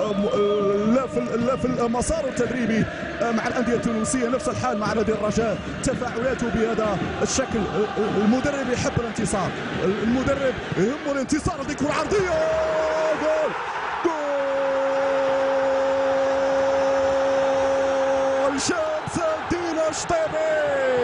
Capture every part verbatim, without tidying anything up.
لا في لا في المسار التدريبي مع الانديه التونسيه، نفس الحال مع نادي الرجاء. تفاعلاته بهذا الشكل، المدرب يحب الانتصار، المدرب يهمه الانتصار. هذه كره عرضيه، جول جول شمس الدين الشطيبي،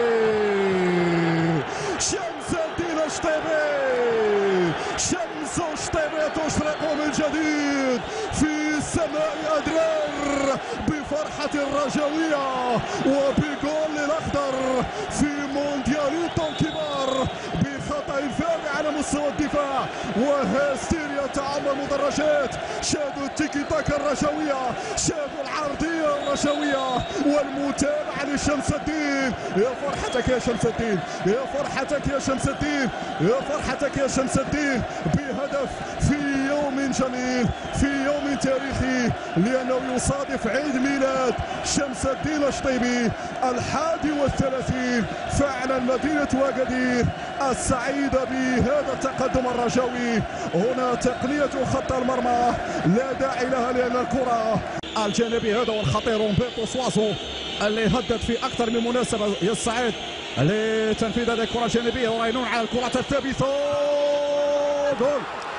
شمس الدين الشطيبي، شمس الشطيبي تشرق من جديد في سماء أدرار بفرحة الرجاوية وبجول الأخضر في موندياليتو كبار، بخطأ فادح على مستوى الدفاع وهستيريا تعم المدرجات. شاهدوا التيكي تاكا الرجاوية، شاهدوا العرضية الرجاوية والمتابعة لشمس الدين. يا فرحتك يا شمس الدين، يا فرحتك يا شمس الدين، يا فرحتك يا شمس الدين بهدف في يوم جميل، في يوم تاريخي، لأنه يصادف عيد ميلاد شمس الدين الشطيبي الحادي والثلاثين. فعلا مدينة وأكادير السعيدة بهذا التقدم الرجاوي. هنا تقنية خط المرمى لا داعي لها، لأن الكرة الجانبي هذا والخطير رومبرتو سوازو اللي هدد في أكثر من مناسبة يستعد لتنفيذ هذه الكرة الجانبية، وراينون على الكرة الثابتة. جول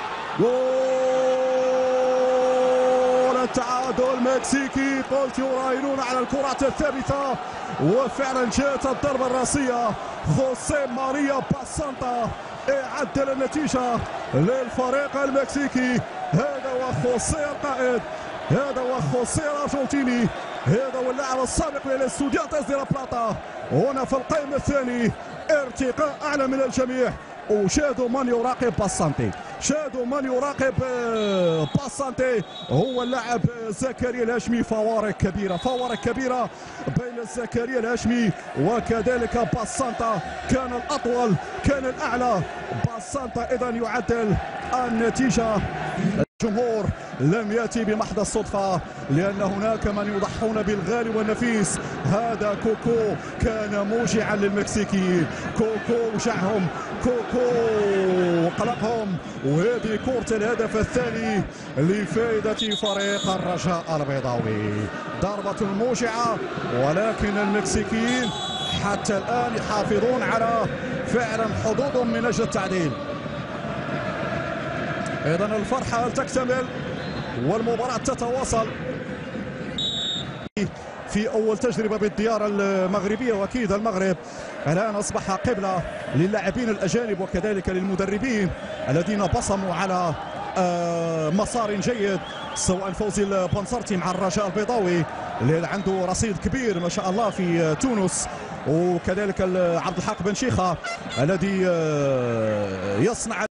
جول التعادل مكسيكي. قلت يراهنون على الكرة الثابتة، وفعلا جاءت الضربة الراسية. خوسيه ماريا باسانتا عدل النتيجة للفريق المكسيكي. هذا وخوسيه القائد، هذا وخوسيه الارجنتيني، هذا هو اللاعب السابق للاستوديانتس دي لا بلاطا. هنا في القائم الثاني ارتقاء اعلى من الجميع. وشاهدوا من يراقب باسانتي، شاهدوا من يراقب باسانتي هو اللاعب زكريا الهاشمي. فوارق كبيره، فوارق كبيره بين زكريا الهاشمي وكذلك باسانتا. كان الاطول، كان الاعلى باسانتا، اذا يعدل النتيجه. الجمهور لم يأتي بمحض الصدفة، لأن هناك من يضحون بالغالي والنفيس. هذا كوكو كان موجعا للمكسيكيين، كوكو وجعهم، كوكو قلقهم. وهذه كرة الهدف الثاني لفائدة فريق الرجاء البيضاوي. ضربة موجعة، ولكن المكسيكيين حتى الآن يحافظون على فعلا حظوظهم من أجل التعديل. إذن الفرحة تكتمل والمباراة تتواصل في أول تجربة بالديار المغربية. وأكيد المغرب الآن أصبح قبلة للاعبين الأجانب وكذلك للمدربين الذين بصموا على مسار جيد، سواء فوزي البنصرتي مع الرجاء البيضاوي اللي عنده رصيد كبير ما شاء الله في تونس، وكذلك عبد الحق بن شيخة الذي يصنع